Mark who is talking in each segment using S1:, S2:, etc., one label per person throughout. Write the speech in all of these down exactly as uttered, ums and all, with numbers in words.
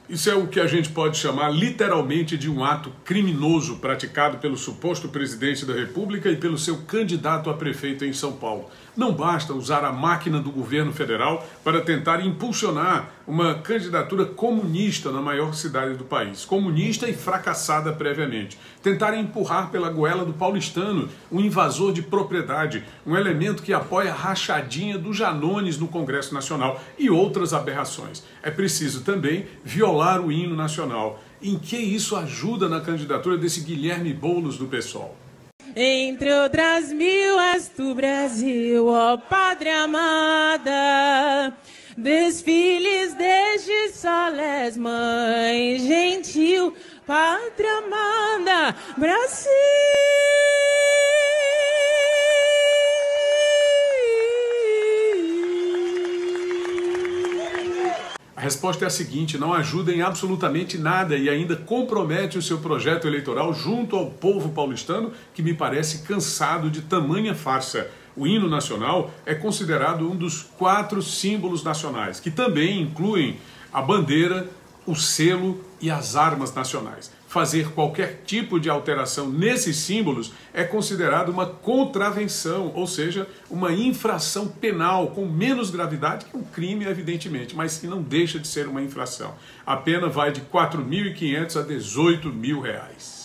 S1: Isso é o que a gente pode chamar literalmente de um ato criminoso praticado pelo suposto presidente da República e pelo seu candidato a prefeito em São Paulo. Não basta usar a máquina do governo federal para tentar impulsionar uma candidatura comunista na maior cidade do país, comunista e fracassada previamente. Tentar empurrar pela goela do paulistano um invasor de propriedade, um elemento que apoia a rachadinha dos Janones no Congresso Nacional e outras aberrações. É preciso também violar o hino nacional. Em que isso ajuda na candidatura desse Guilherme Boulos do PSOL?
S2: Entre outras mil és tu, Brasil, ó pátria amada, desfiles desde soles, mãe gentil, pátria amada, Brasil.
S1: A resposta é a seguinte: não ajuda em absolutamente nada e ainda compromete o seu projeto eleitoral junto ao povo paulistano, que me parece cansado de tamanha farsa. O hino nacional é considerado um dos quatro símbolos nacionais, que também incluem a bandeira, o selo e as armas nacionais. Fazer qualquer tipo de alteração nesses símbolos é considerado uma contravenção, ou seja, uma infração penal com menos gravidade que um crime, evidentemente, mas que não deixa de ser uma infração. A pena vai de quatro mil e quinhentos a dezoito mil reais.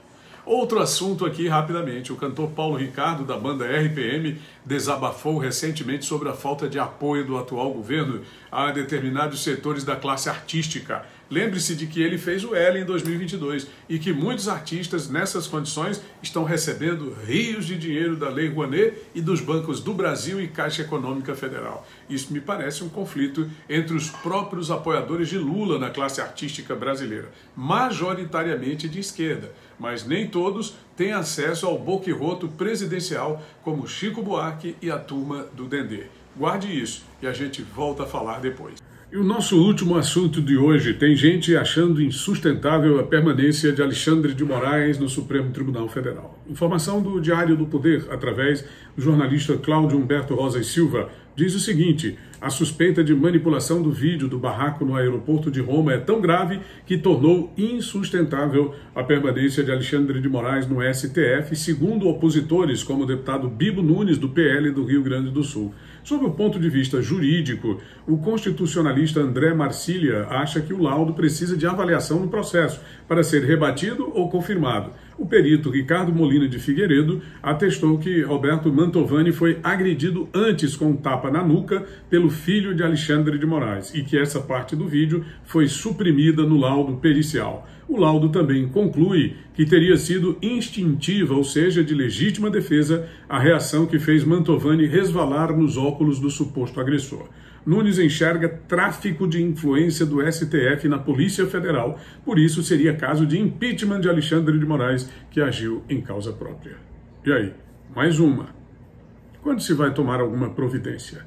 S1: Outro assunto aqui, rapidamente. O cantor Paulo Ricardo, da banda R P M, desabafou recentemente sobre a falta de apoio do atual governo a determinados setores da classe artística. Lembre-se de que ele fez o L em dois mil e vinte e dois e que muitos artistas nessas condições estão recebendo rios de dinheiro da Lei Rouanet e dos bancos do Brasil e Caixa Econômica Federal. Isso me parece um conflito entre os próprios apoiadores de Lula na classe artística brasileira, majoritariamente de esquerda, mas nem todos têm acesso ao boquirroto presidencial como Chico Buarque e a turma do Dendê. Guarde isso e a gente volta a falar depois. E o nosso último assunto de hoje: tem gente achando insustentável a permanência de Alexandre de Moraes no Supremo Tribunal Federal. Informação do Diário do Poder, através do jornalista Cláudio Humberto Rosa e Silva, diz o seguinte: a suspeita de manipulação do vídeo do barraco no aeroporto de Roma é tão grave que tornou insustentável a permanência de Alexandre de Moraes no S T F, segundo opositores como o deputado Bibo Nunes, do P L do Rio Grande do Sul. Sob o ponto de vista jurídico, o constitucionalista André Marcília acha que o laudo precisa de avaliação no processo para ser rebatido ou confirmado. O perito Ricardo Molina de Figueiredo atestou que Roberto Mantovani foi agredido antes com um tapa na nuca pelo filho de Alexandre de Moraes e que essa parte do vídeo foi suprimida no laudo pericial. O laudo também conclui que teria sido instintiva, ou seja, de legítima defesa, a reação que fez Mantovani resvalar nos óculos do suposto agressor. Nunes enxerga tráfico de influência do S T F na Polícia Federal, por isso seria caso de impeachment de Alexandre de Moraes, que agiu em causa própria. E aí, mais uma. Quando se vai tomar alguma providência?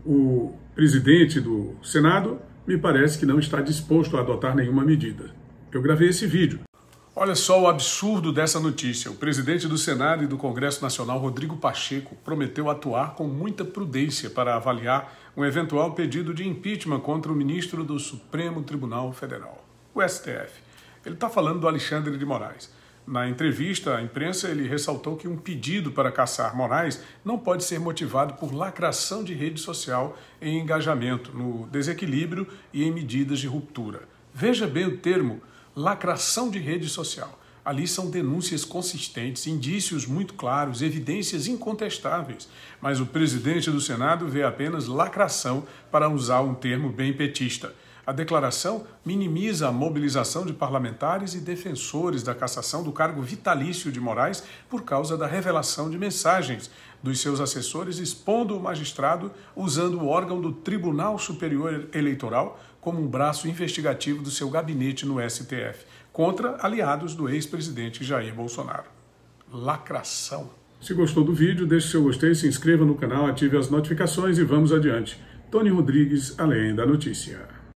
S1: O presidente do Senado me parece que não está disposto a adotar nenhuma medida. Eu gravei esse vídeo. Olha só o absurdo dessa notícia. O presidente do Senado e do Congresso Nacional, Rodrigo Pacheco, prometeu atuar com muita prudência para avaliar um eventual pedido de impeachment contra o ministro do Supremo Tribunal Federal, o S T F. Ele está falando do Alexandre de Moraes. Na entrevista à imprensa, ele ressaltou que um pedido para caçar Moraes não pode ser motivado por lacração de rede social em engajamento, no desequilíbrio e em medidas de ruptura. Veja bem o termo: lacração de rede social. Ali são denúncias consistentes, indícios muito claros, evidências incontestáveis. Mas o presidente do Senado vê apenas lacração, para usar um termo bem petista. A declaração minimiza a mobilização de parlamentares e defensores da cassação do cargo vitalício de Moraes por causa da revelação de mensagens dos seus assessores expondo o magistrado usando o órgão do Tribunal Superior Eleitoral como um braço investigativo do seu gabinete no S T F, contra aliados do ex-presidente Jair Bolsonaro. Lacração. Se gostou do vídeo, deixe seu gostei, se inscreva no canal, ative as notificações e vamos adiante. Tony Rodrigues, Além da Notícia.